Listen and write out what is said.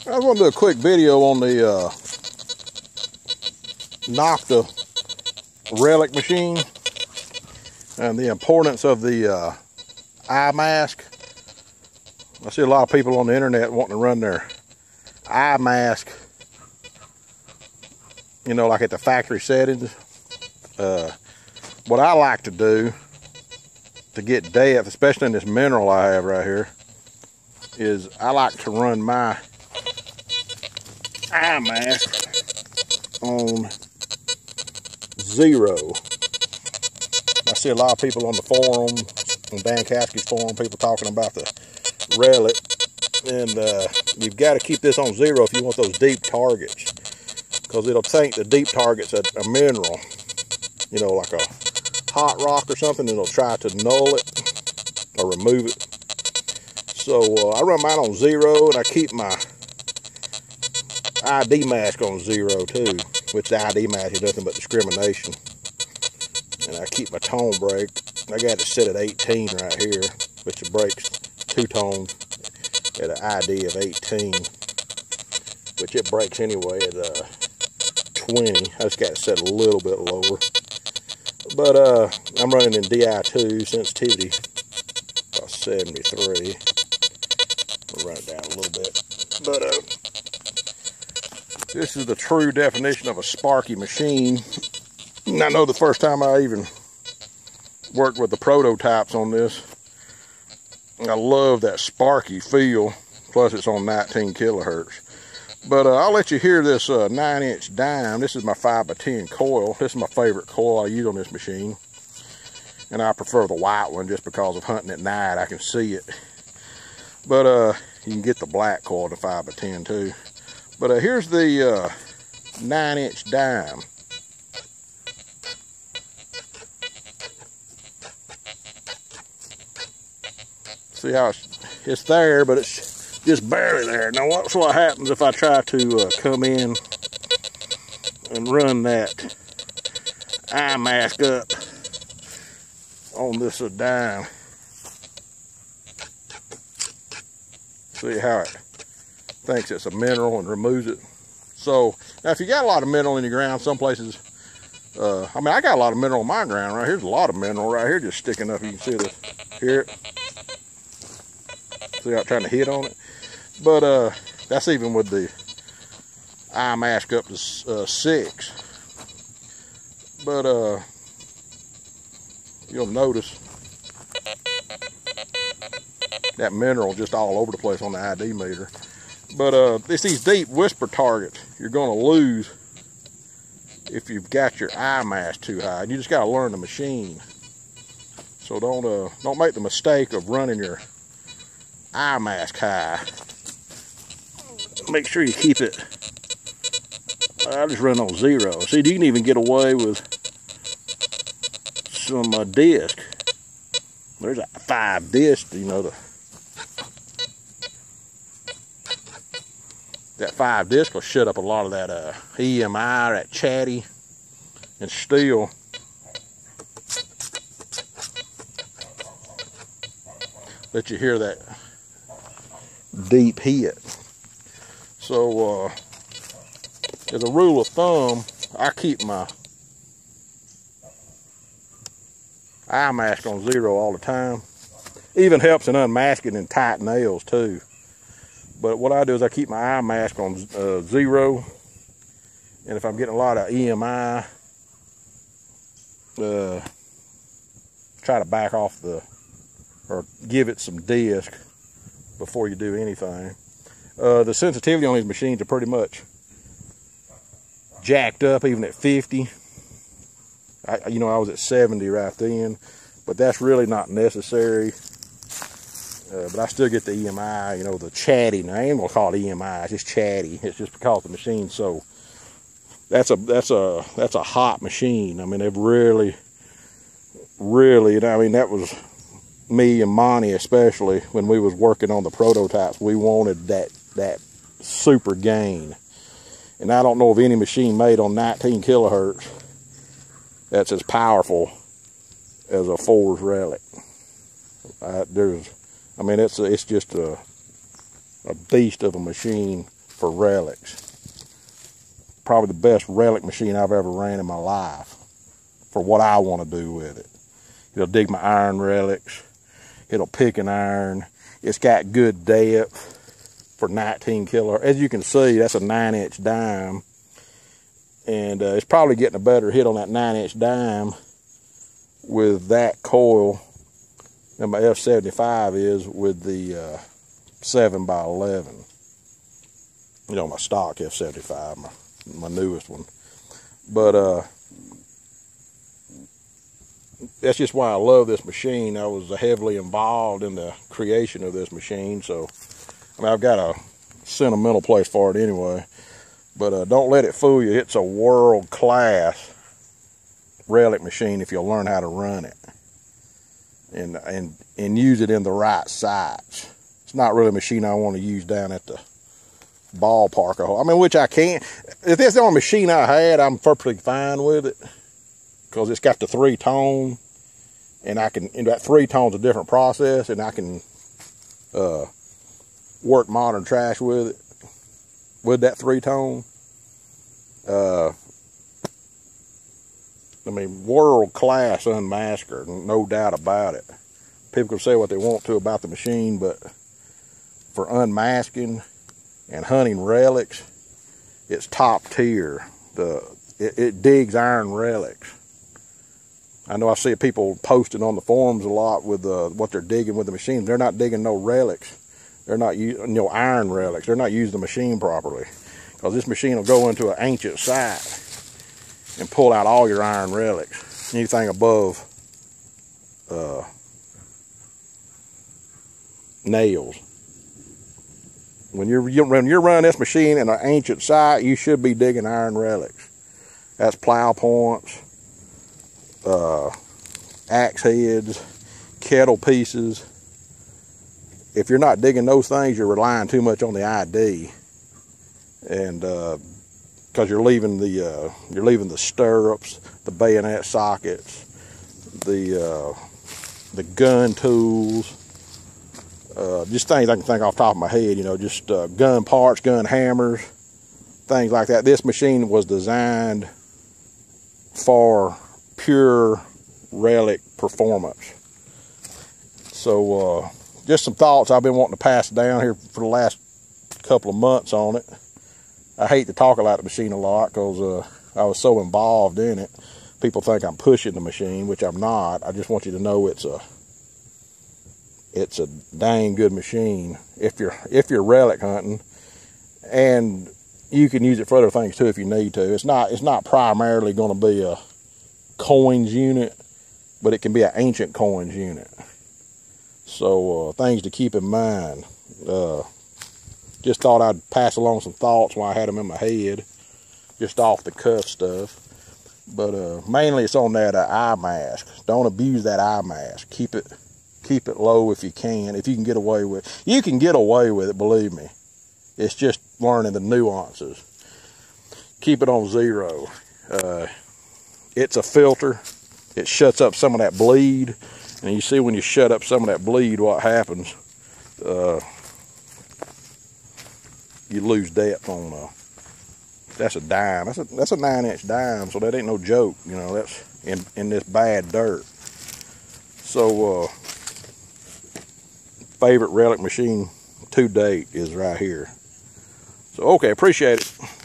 I want to do a quick video on the Nokta Relic machine and the importance of the eye mask. I see a lot of people on the internet wanting to run their eye mask, you know, like at the factory settings. What I like to do to get depth, especially in this mineral I have right here, is I like to run my eye mask on 0. I see a lot of people on the forum, on Dan Caskey's forum, people talking about the Relic, and you've got to keep this on 0 if you want those deep targets, because it'll think the deep target's a mineral, you know, like a hot rock or something, and it'll try to null it or remove it. So I run mine on 0, and I keep my ID mask on 0 too, which the ID mask is nothing but discrimination. And I keep my tone break. I got it set at 18 right here, which it breaks 2 tones at an ID of 18, which it breaks anyway at 20. I just got it set a little bit lower. But I'm running in DI2 sensitivity about 73. We'll run it down a little bit. But this is the true definition of a sparky machine. And I know the first time I even worked with the prototypes on this, I love that sparky feel. Plus it's on 19 kilohertz. But I'll let you hear this 9-inch dime. This is my 5x10 coil. This is my favorite coil I use on this machine. And I prefer the white one just because of hunting at night. I can see it. But you can get the black coil in the 5x10 too. But here's the 9-inch dime. See how it's there, but it's just barely there. Now watch what happens if I try to come in and run that eye mask up on this dime. See how it thinks it's a mineral and removes it. So now if you got a lot of mineral in your ground, some places, I mean, I got a lot of mineral in my ground. Right here's a lot of mineral right here just sticking up. You can see this. Hear it? See how I'm trying to hit on it? But that's even with the eye mask up to 6. But you'll notice that mineral just all over the place on the ID meter. But it's these deep whisper targets you're going to lose if you've got your eye mask too high. You just got to learn the machine. So don't make the mistake of running your eye mask high. Make sure you keep it. I just run on 0. See, you can even get away with some disc. There's a 5 disc, you know, that 5 disc will shut up a lot of that EMI, that chatty, and still let you hear that deep hit. So as a rule of thumb, I keep my eye mask on 0 all the time. Even helps in unmasking and tight nails too. But what I do is I keep my eye mask on 0, and if I'm getting a lot of EMI, try to back off or give it some disc before you do anything. The sensitivity on these machines are pretty much jacked up even at 50. I was at 70 right then, but that's really not necessary. But I still get the EMI, you know, the chatty. Now, I ain't gonna call it EMI, it's just chatty. It's just because the machine's so, that's a hot machine. I mean, they've really, I mean, that was me and Monty especially when we was working on the prototypes. We wanted that super gain. And I don't know of any machine made on 19 kilohertz that's as powerful as a Force Relic. I mean, it's just a beast of a machine for relics. Probably the best relic machine I've ever ran in my life for what I want to do with it. It'll dig my iron relics. It'll pick an iron. It's got good depth for 19 kilo. As you can see, that's a 9-inch dime. And it's probably getting a better hit on that 9-inch dime with that coil than my F75 is with the 7x11. You know, my stock F75, my newest one. But that's just why I love this machine. I was heavily involved in the creation of this machine, so I mean, I've got a sentimental place for it anyway. But don't let it fool you. It's a world-class relic machine if you'll learn how to run it and use it in the right sites. It's not really a machine I want to use down at the ballpark. I mean, which I can't. If that's the only machine I had, I'm perfectly fine with it because it's got the 3-tone, and I can. And that 3-tone's a different process, and I can work modern trash with it. With that 3-tone, I mean, world-class unmasker, no doubt about it. People can say what they want to about the machine, but for unmasking and hunting relics, it's top tier. It digs iron relics. I know I see people posting on the forums a lot with what they're digging with the machine. They're not digging no relics. They're not using iron relics. They're not using the machine properly, because this machine will go into an ancient site and pull out all your iron relics, anything above nails. When you're running this machine in an ancient site, you should be digging iron relics. That's plow points, axe heads, kettle pieces. If you're not digging those things, you're relying too much on the ID, and because you're leaving the stirrups, the bayonet sockets, the gun tools, just things I can think off the top of my head. You know, just gun parts, gun hammers, things like that. This machine was designed for pure relic performance. So just some thoughts I've been wanting to pass down here for the last couple of months on it. I hate to talk about the machine a lot because I was so involved in it. People think I'm pushing the machine, which I'm not. I just want you to know it's a dang good machine if you're relic hunting, and you can use it for other things too if you need to. It's not primarily going to be a coins unit, but it can be an ancient coins unit. So things to keep in mind. Just thought I'd pass along some thoughts while I had them in my head, just off the cuff stuff. But mainly it's on that eye mask. Don't abuse that eye mask. Keep it low if you can. If you can get away with it, you can get away with it. Believe me. It's just learning the nuances. Keep it on 0. It's a filter. It shuts up some of that bleed. And you see when you shut up some of that bleed, what happens? You lose depth on that's a dime. That's a 9-inch dime, so that ain't no joke. You know, that's in this bad dirt. So favorite relic machine to date is right here. So okay, appreciate it.